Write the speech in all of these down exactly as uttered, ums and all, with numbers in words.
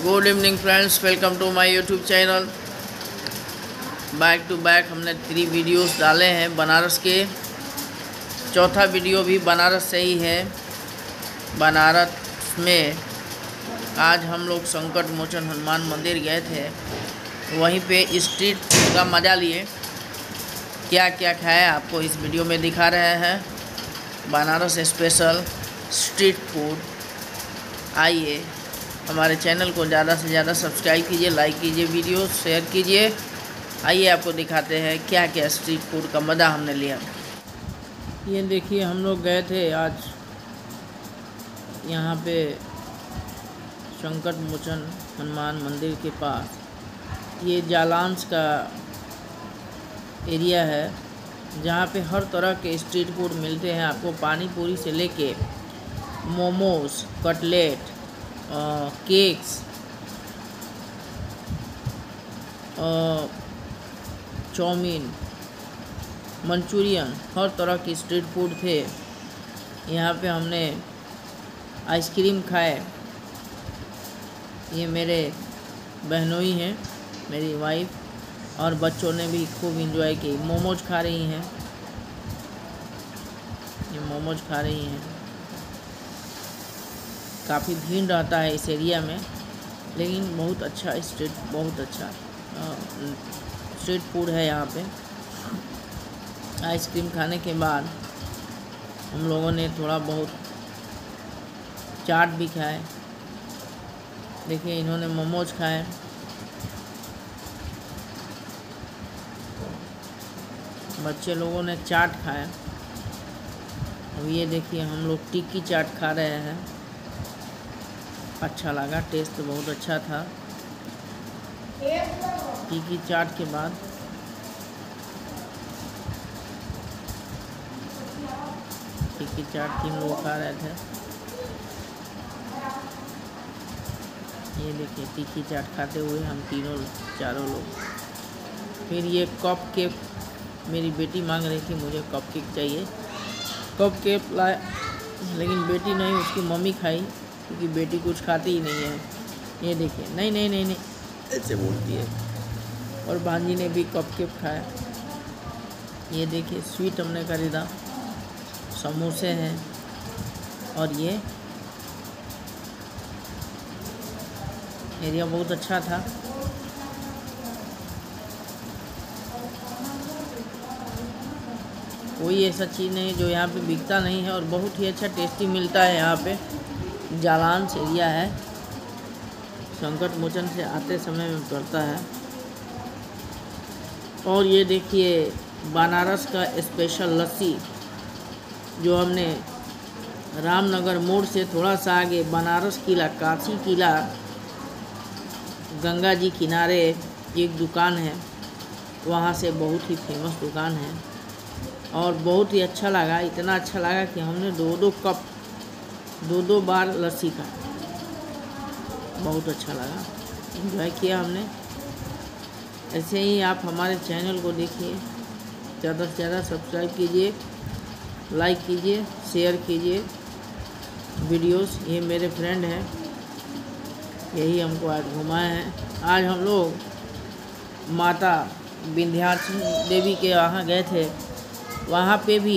Good evening friends, welcome to my YouTube channel. Back to back हमने three videos डाले हैं बनारस के। चौथा वीडियो भी बनारस से ही है। बनारस में आज हम लोग संकट मोचन हनुमान मंदिर गए थे, वहीं पे स्ट्रीट फूड का मज़ा लिए। क्या क्या खाया आपको इस वीडियो में दिखा रहे हैं। Banaras special street food. आइए हमारे चैनल को ज़्यादा से ज़्यादा सब्सक्राइब कीजिए, लाइक कीजिए, वीडियो शेयर कीजिए। आइए आपको दिखाते हैं क्या क्या स्ट्रीट फूड का मज़ा हमने लिया। ये देखिए, हम लोग गए थे आज यहाँ पे संकट मोचन हनुमान मंदिर के पास। ये जालांस का एरिया है जहाँ पे हर तरह के स्ट्रीट फूड मिलते हैं आपको। पानी पूरी से लेके momos, cutlet, cakes, chow mein, Manchurian, हर तरह की स्ट्रीट फूड थे। यहाँ पे हमने आइसक्रीम खाए। ये मेरे बहनोई हैं, मेरी वाइफ, और बच्चों ने भी खूब एंजॉय की। मोमोज खा रही हैं, ये मोमोज खा रही हैं। काफ़ी भीड़ रहता है इस एरिया में, लेकिन बहुत अच्छा स्ट्रीट बहुत अच्छा स्ट्रीट फूड है यहाँ पे। आइसक्रीम खाने के बाद हम लोगों ने थोड़ा बहुत चाट भी खाए। देखिए, इन्होंने मोमोज खाए। बच्चे लोगों ने चाट खाया। अब ये देखिए, हम लोग टिक्की चाट खा रहे हैं। अच्छा लगा, टेस्ट तो बहुत अच्छा था। टिक्की चाट के बाद टिक्की चाट तीन लोग खा रहे थे। ये देखिए, टिक्की चाट खाते हुए हम तीनों चारों लोग। फिर ये कप केक, मेरी बेटी मांग रही थी मुझे कप केक चाहिए। कप केक लाए, लेकिन बेटी नहीं, उसकी मम्मी खाई, क्योंकि बेटी कुछ खाती ही नहीं है। ये देखिए, नहीं नहीं नहीं नहीं ऐसे बोलती है। और भांजी ने भी कप केक खाया। ये देखिए, स्वीट हमने खरीदा, समोसे हैं, और ये एरिया बहुत अच्छा था। कोई ऐसा चीज़ नहीं जो यहाँ पे बिकता नहीं है, और बहुत ही अच्छा टेस्टी मिलता है यहाँ पे। जालांस एरिया है, संकट मोचन से आते समय में पड़ता है। और ये देखिए, बनारस का स्पेशल लस्सी, जो हमने रामनगर मोड़ से थोड़ा सा आगे बनारस किला, काशी किला, गंगा जी किनारे एक दुकान है, वहाँ से बहुत ही फेमस दुकान है। और बहुत ही अच्छा लगा, इतना अच्छा लगा कि हमने दो दो कप दो दो बार लस्सी खाई। बहुत अच्छा लगा, एंजॉय किया हमने। ऐसे ही आप हमारे चैनल को देखिए, ज़्यादा से ज़्यादा सब्सक्राइब कीजिए, लाइक कीजिए, शेयर कीजिए वीडियोस। ये मेरे फ्रेंड हैं, यही हमको आज घुमाए हैं। आज हम लोग माता विंध्याचल देवी के यहाँ गए थे। वहाँ पे भी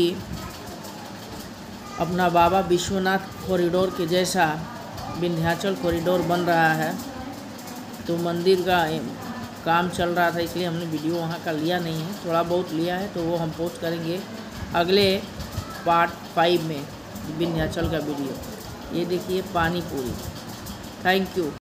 अपना बाबा विश्वनाथ कॉरिडोर के जैसा विंध्याचल कॉरिडोर बन रहा है। तो मंदिर का काम चल रहा था, इसलिए हमने वीडियो वहाँ का लिया नहीं है। थोड़ा बहुत लिया है, तो वो हम पोस्ट करेंगे अगले पार्ट फाइव में, विंध्याचल का वीडियो। ये देखिए, पानी पूरी। Thank you.